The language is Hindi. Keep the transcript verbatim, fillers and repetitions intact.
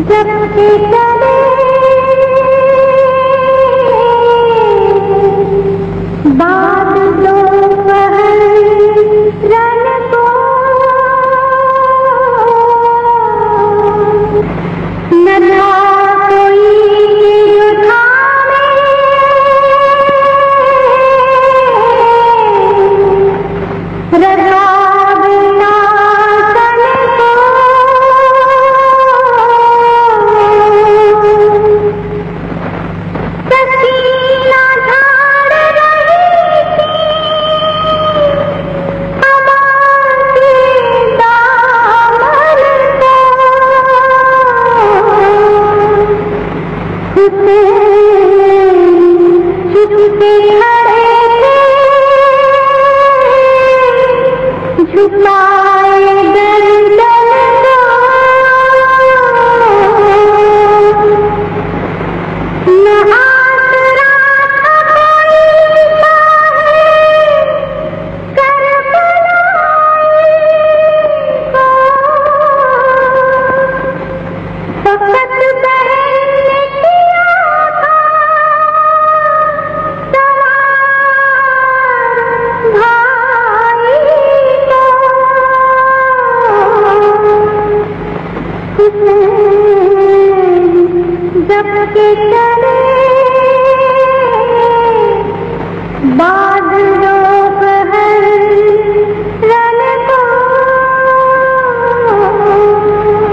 जब से चले बाद दोपहर रन को न था कोई जो थामे रहा बिना सन को सकीना झाड़ रही थी हवा के दामन को हुसैन चुपके खड़े थे झुका